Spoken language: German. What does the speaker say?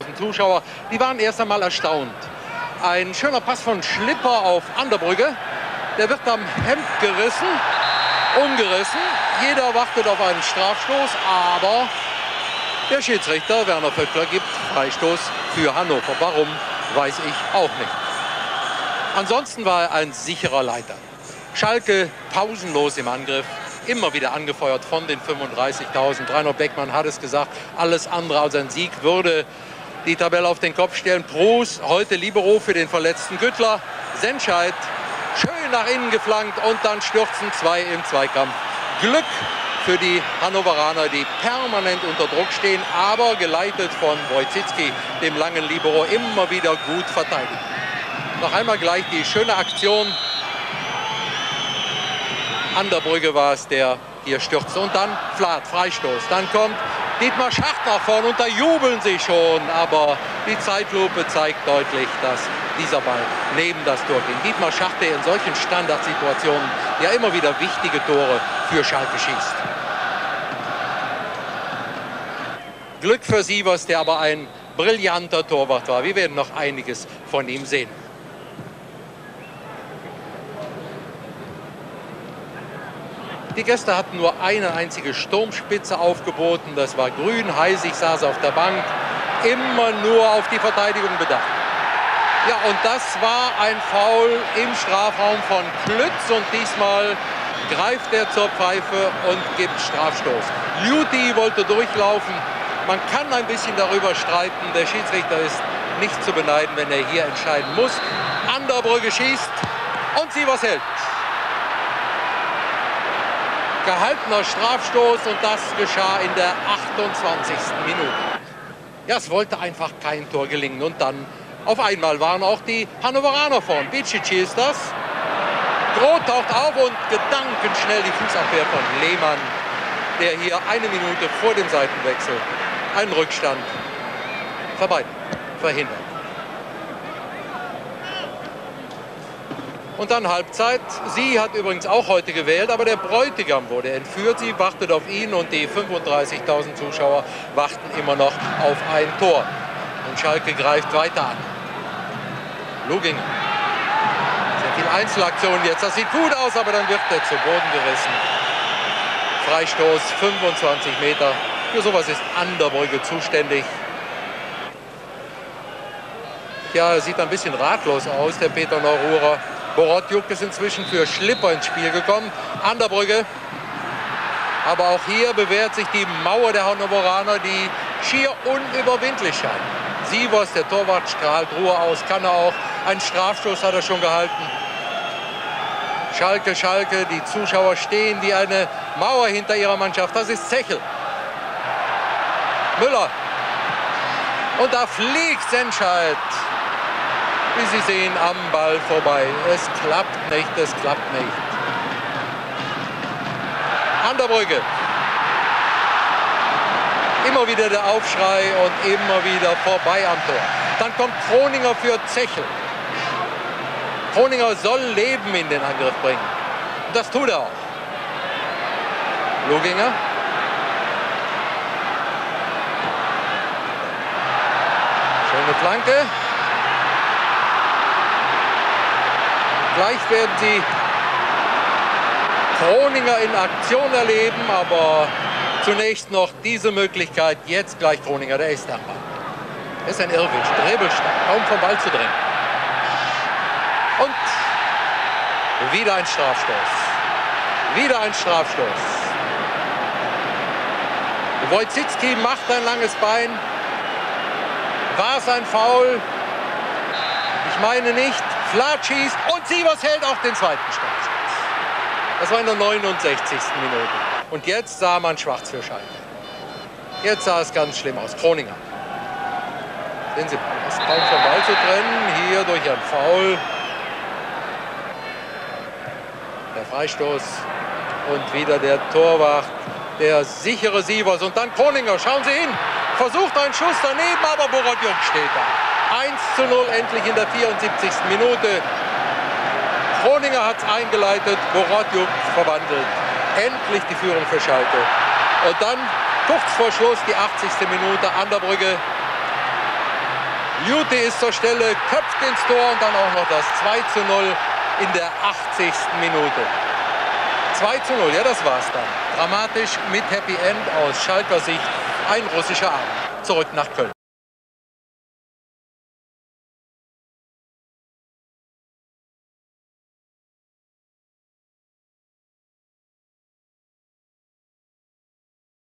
Zuschauer, die waren erst einmal erstaunt. Ein schöner Pass von Schlipper auf Anderbrügge. Der wird am Hemd gerissen, umgerissen. Jeder wartet auf einen Strafstoß, aber der Schiedsrichter Werner Vöckler gibt Freistoß für Hannover. Warum, weiß ich auch nicht. Ansonsten war er ein sicherer Leiter. Schalke pausenlos im Angriff. Immer wieder angefeuert von den 35.000. Rainer Beckmann hat es gesagt, alles andere als ein Sieg würde die Tabelle auf den Kopf stellen. Proos, heute Libero für den verletzten Güttler. Senscheid schön nach innen geflankt und dann stürzen zwei im Zweikampf. Glück für die Hannoveraner, die permanent unter Druck stehen, aber geleitet von Wojcicki, dem langen Libero, immer wieder gut verteidigt. Noch einmal gleich die schöne Aktion. Anderbrügge war es, der hier stürzt. Und dann Flath, Freistoß. Dann kommt Dietmar Schacht nach vorne und da jubeln sie schon. Aber die Zeitlupe zeigt deutlich, dass dieser Ball neben das Tor ging. Dietmar Schacht, der in solchen Standardsituationen ja immer wieder wichtige Tore für Schalke schießt. Glück für Sievers, der aber ein brillanter Torwart war. Wir werden noch einiges von ihm sehen. Die Gäste hatten nur eine einzige Sturmspitze aufgeboten. Das war Grün. Heisig saß auf der Bank. Immer nur auf die Verteidigung bedacht. Ja, und das war ein Foul im Strafraum von Klütz. Und diesmal greift er zur Pfeife und gibt Strafstoß. Liuti wollte durchlaufen. Man kann ein bisschen darüber streiten. Der Schiedsrichter ist nicht zu beneiden, wenn er hier entscheiden muss. Anderbrügge schießt und Sievers hält. Gehaltener Strafstoß und das geschah in der 28. Minute. Ja, es wollte einfach kein Tor gelingen und dann auf einmal waren auch die Hannoveraner vorn. Bicici ist das. Groth taucht auf und gedankenschnell die Fußabwehr von Lehmann, der hier eine Minute vor dem Seitenwechsel einen Rückstand verhindert. Und dann Halbzeit. Sie hat übrigens auch heute gewählt, aber der Bräutigam wurde entführt. Sie wartet auf ihn und die 35.000 Zuschauer warten immer noch auf ein Tor. Und Schalke greift weiter an. Luginger. Sehr viel Einzelaktionen jetzt. Das sieht gut aus, aber dann wird er zu Boden gerissen. Freistoß 25 Meter. Für sowas ist Anderbrügge zuständig. Ja, er sieht ein bisschen ratlos aus, der Peter Neururer. Borodjuk ist inzwischen für Schlipper ins Spiel gekommen. Anderbrügge. Aber auch hier bewährt sich die Mauer der Hannoveraner, die schier unüberwindlich scheint. Sievers, der Torwart, strahlt Ruhe aus, kann er auch. Einen Strafstoß hat er schon gehalten. Schalke, Schalke, die Zuschauer stehen wie eine Mauer hinter ihrer Mannschaft. Das ist Zechel. Müller. Und da fliegt Senscheid, wie Sie sehen, am Ball vorbei. Es klappt nicht, es klappt nicht. Anderbrügge. Immer wieder der Aufschrei und immer wieder vorbei am Tor. Dann kommt Kroninger für Zechel. Kroninger soll Leben in den Angriff bringen. Und das tut er auch. Luginger. Schöne Flanke. Gleich werden Sie Kroninger in Aktion erleben, aber zunächst noch diese Möglichkeit. Jetzt gleich Kroninger, der ist da. Das ist ein Irrwisch, dribbelstark, kaum vom Ball zu trennen. Und wieder ein Strafstoß. Wieder ein Strafstoß. Wojcicki macht ein langes Bein. War es ein Foul? Ich meine nicht. Flath schießt und Sievers hält auch den zweiten Strafstoß. Das war in der 69. Minute. Und jetzt sah man schwarz für Schalke. Jetzt sah es ganz schlimm aus. Kroninger. Sehen Sie mal, das ist kaum vom Ball zu trennen. Hier durch ein Foul. Der Freistoß. Und wieder der Torwart. Der sichere Sievers. Und dann Kroninger. Schauen Sie hin. Versucht einen Schuss daneben, aber Borodjuk steht da. 1:0 endlich in der 74. Minute. Kroninger hat es eingeleitet, Borodjuk verwandelt. Endlich die Führung für Schalke. Und dann, kurz vor Schluss, die 80. Minute, Anderbrügge Jute ist zur Stelle, köpft ins Tor und dann auch noch das 2:0 in der 80. Minute. 2:0, ja, das war's dann. Dramatisch mit Happy End aus Schalker Sicht. Ein russischer Abend. Zurück nach Köln.